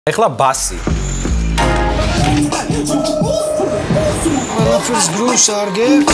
ეხლა ბასი. Ყველაფერს გროვს არგებს?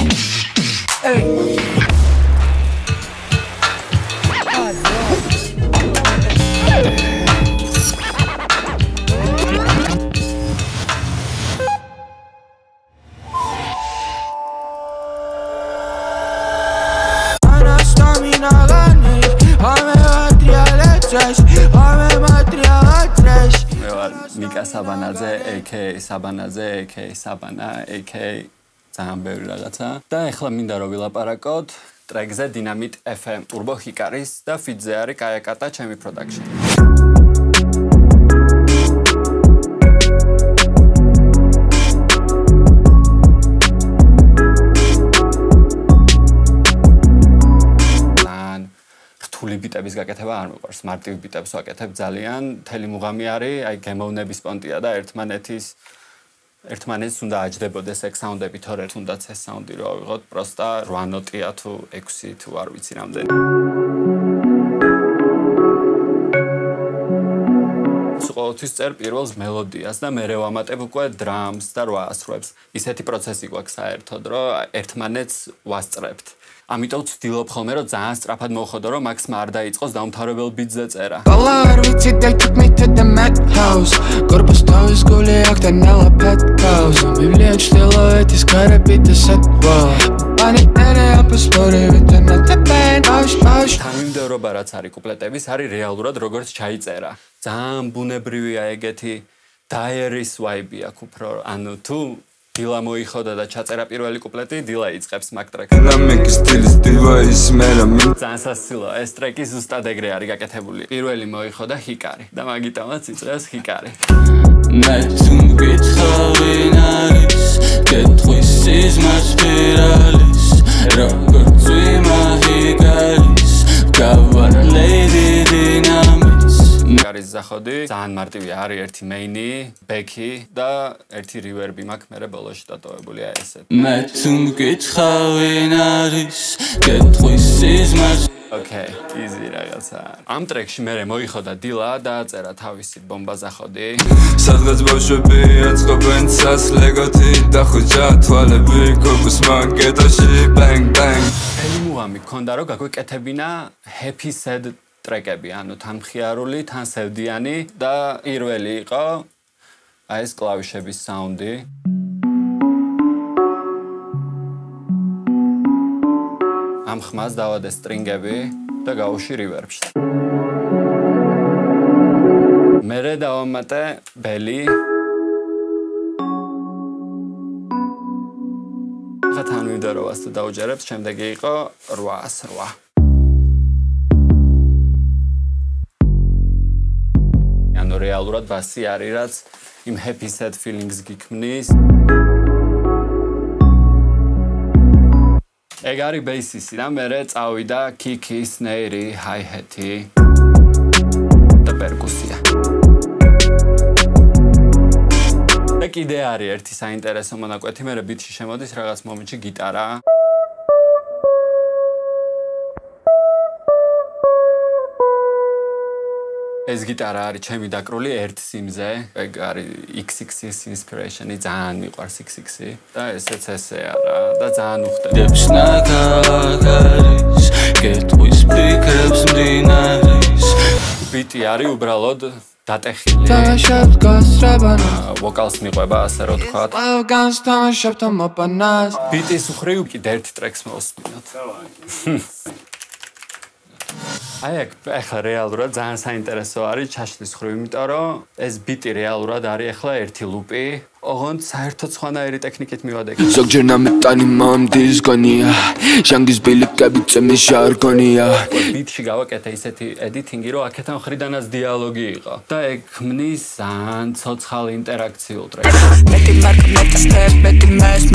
Sabanadze, aka Sabanadze, aka Sabana, aka ძალიან ბევრი რაღაცა. და ეხლა მინდა რომ ვილაპარაკოთ ტრეკზე Dynamite FM TurboHikaris და ფიტზე არის KayaKata ჩემი production. ბიტების გაკეთება არ მიყვარს, მარტივ ბიტებს ვაკეთებ ძალიან. მთელი მუღამი არის, აი გემოვნების პონტია და ერთმანეთის უნდა აჯდებოდეს ეგ საუნდები, თორე თუნდაც ეს საუნდი რო ავიღოთ, პროსტა 8 ნოტია თუ 6 თუ არ ვიცი რამდენი. ყოველთვის წერ პირველს მელოდიას და მე ვამატებ უკვე დრამს და რა ასრულებს. ისეთი პროცესი გვაქვს საერთოდ, რომ ერთმანეთს ვასწრებთ. ამიტომ ვცდილობ ხოლმე რომ ძალიან სწრაფად მოვხოდო რომ მაქსმა არ დაიწყოს დაუმთავრებელ ბიტზე წერა. თანმიმდევრობა რაც არის კუპლეტების არის რეალურად როგორც ჩაიწერა. ძალიან ბუნებრივია ეგეთი დაერის ვაიბი აქვს უფრო ანუ თუ დილა მოიხოდა და ჩაწერა პირველი კუპლეტი, დილა იწყებს მაგ ტრეკს. ძალიან სასწრაფოა, ეს ტრეკი ზუსტად ეგრე არის გაკეთებული. პირველი მოიხოდა ჰიკარი და მაგიტომაც იწყებს ჰიკარი. მე თუ მგითხავენ არის, კითხვის სიზმარს ფერალის, როგორც ვიმაჰიკარის, გავარ lady Dynamite. არის ზახოდი, ძალიან მარტივია, არის ერთი მეინი, ბექი და ერთი რივერბი მაქვს, მე ბოლოში დატოვებულია ესეთ. მე თუ მგითხავენ არის, კითხვის სიზმარს. Okay, easy რაღაცა. ამ ტრეკში მე მოიხოდა დილა და წერა თავისი ბომბა ზახოდი. სადღაც ბავშვები აწყობენ ცას ლეგოთი და ხუჭა თვალები კოკოს მაგეთაში bang bang. ელი მუღამი გქონდა რომ გაგვეკეთებინა happy sad ტრეკები, ანუ თან მხიარული, თან სევდიანი და პირველი იყო აი ეს კლავიშების საუნდი. ამ ხმას დავადე სტრინგები და გავუში რივერბში. მერე დავამატე ბელი. თანმიმდევრობას თუ დავუჯერებთ, შემდეგი იყო 808. ანუ რეალურად ბასი არის რაც იმ happy sad feelings გიქმნის. ეგ არის ბეისისი და მერე წავიდა კიკი, სნეირი, ჰაი-ჰეტი და პერკუსია. და კიდე არის ერთი საინტერესო მონაკვეთი, მერე ბიტში შემოდის რაღაც მომენტში გიტარა. ეს გიტარა არის ჩემი დაკრული ერთ სიმზე, ეგ არის XX-ის inspiration-ი, ძალიან მიყვარს XX-ი და ესეც ესეა რა და ძალიან უხდება. ბიტი არის უბრალოდ დატეხილი. ვოკალს მიყვება ასე რომ თქვა. ბიტის უხრივ კიდე ერთ ტრეკს მოვსმინოთ. აი ახლა რეალურად ძალიან საინტერესო არის ჩაშლის ხრივ, იმიტომ რომ ეს ბიტი რეალურად არის ახლა ერთი ლუპი. ოღონდ საერთოდ სხვანაირი ტექნიკით მივადეკ. ზოგჯერ ნამეტანი მამდის გონია, ჟანგის ბილიკები წემის ჟარგონია. ბიტში გავაკეთე ისეთი editing-ი, რომ აქეთან მხრიდანაც დიალოგი იყო. და ეგ ქმნის ძალიან ცოცხალ ინტერაქციულ ტრეკს. მეტი მარკა, მეტი სტეპ, მეტი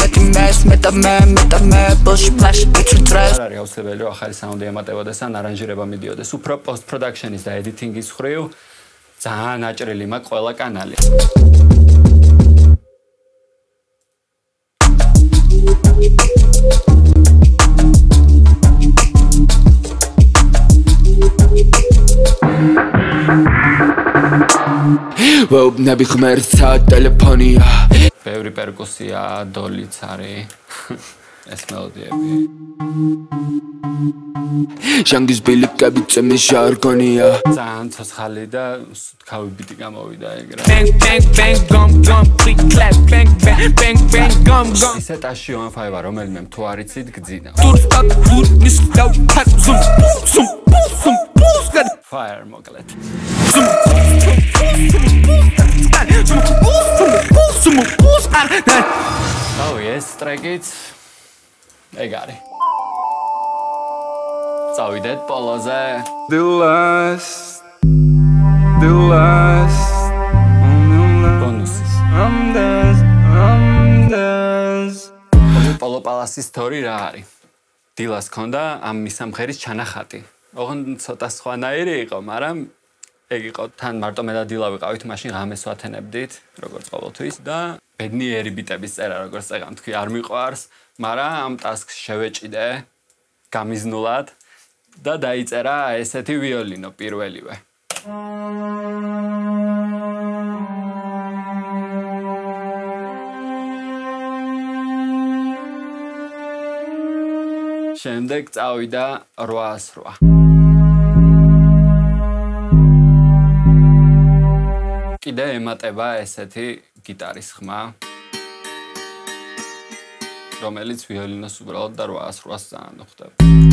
მე, ბოლში ფლეშ, ბიჩ ტრეს. არ არის აუცილებელი, რომ ახალი საუნდი ემატებოდეს ან არანჟირება მიდიოდეს. უფრო post production-ის და editing-ის ხრივ ძალიან აჭრილი მაქვს ყველა კანალი. ვეუბნები ღმერთსა ტელეფონია ბევრი პერკუსია, დოლიც არის ეს მელოდიები ჟანგის ბილიკები წემის ჟარგონია ძალიან ცოცხალი და თავი ბიტი გამოვიდა ეგრე Bang bang bang gum gum click clap bang bang bang bang gum gum ისე Tashyo ან Faeywa რომელიმე თუ არ იცით გძინა Fire მოკლედ ეს ტრეკიც ეგ არის წავიდეთ პოლოზე The last ბონუსი პოლო პალასის სტორი რა არის დილას ქონდა ამ მისამხერის ჩანახატი ოღონდ ცოტა სხვანაირი იყო მაგრამ ეგ იყო თან მარტო მე და დილა ვიყავით მაშინ ღამეს ვათენებდით როგორც ყოველთვის და ბედნიერი ბიტების წერა როგორც წეგან თქვი არ მიყვარს მაგრამ ამ ტასკს შევეჭიდე გამიზნულად და დაიწერა ესეთი ვიოლინო პირველივე შემდეგ წავიდა 808 კიდე ემატება ესეთი გიტარის ხმა რომელიც ვიოლინოს უბრალოდ და 808-ს ძალიან ხვდება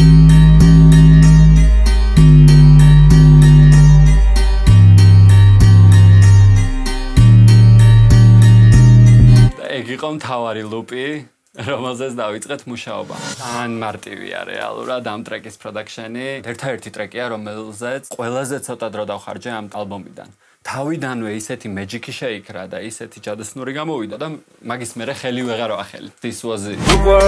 და ეგ იყო მთავარი ლუპი რომელზეც დავიწყეთ მუშაობა. ძალიან მარტივია რეალურად ამ ტრეკის პროდაქშენი. ერთადერთი ტრეკია რომელზეც ყველაზე ცოტა დრო დავხარჯე ამ ალბომიდან. თავიდანვე ისეთი მეჯიკი შეიქრა და ისეთი ჯადოსნური გამოვიდა და მაგის მერე ხელი ვეღარ ვახელი. This was it.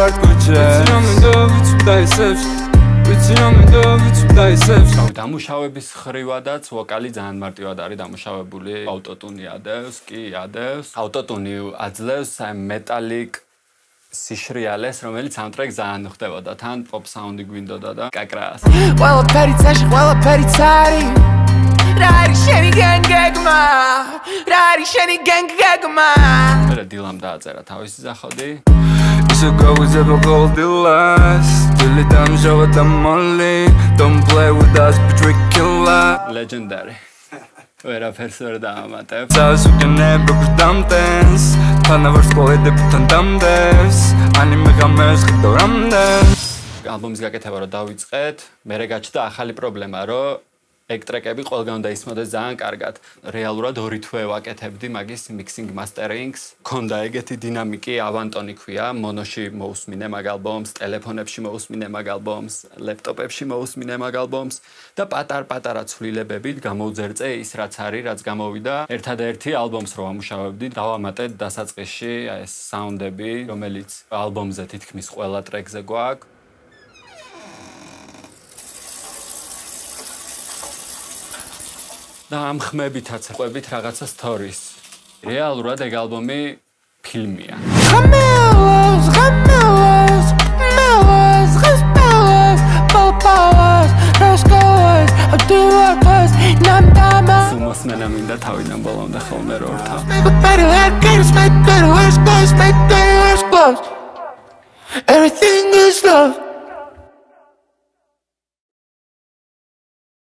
დამუშავების ხრივადაც ვოკალი ძალიან მარტივად არის დამუშავებული. აუტოტუნი ადევს, კი ადევს. აუტოტუნი აძლევს აი მეტალიკ სიშრიალეს, რომელიც ამ ტრეკს ძალიან ხვდებოდა. თან პოპ საუნდი გვინდოდა და კაკრას. ყველაფერი წაში, ყველაფერი წარი. რა არის შენი განგეგმა? რა არის შენი განგეგმა? მერე დილამ დააწერა თავისი სახოდი. So go with the gold last till it damjava tamali don't play with us but we kill legendary ვერაფერს ვერ დაამატებ Tazo Gelashvili თანავარ სკოლედებთან დამდეს ანიმე გამეს ხდორამდეს ალბომის გაკეთება რომ დავიწყეთ მერე გაჩნდა ახალი პრობლემა რომ ეგ ტრეკები ყველგან დაისმოდეს ძალიან კარგად. რეალურად 2 თვე ვაკეთებდი მაგის mixing masterings. ქონდა ეგეთი დინამიკი, ავანტონი ქვია, მონოში მოусმინე მაგ ალბომს, ტელეფონებში მოусმინე მაგ ალბომს, ლეპტოპებში მოусმინე მაგ ალბომს და პატარ-პატარა ცვლილებებით გამოვძერწე ის რაც არის, რაც გამოვიდა. ერთადერთი ალბომს რო ამუშავებდი, დავამატეთ დასაწყისში ეს საუნდები, რომელიც ალბომზე თითქმის ყველა ტრეკზე გვაქვს. და ამ ხმებითაც ყვებით რაღაცა სტორის. რეალურად ეგ ალბომი ფილმია. მოსმენა მინდა თავიდან ბოლომდე ხოლმე რო რთავ. Everything is love.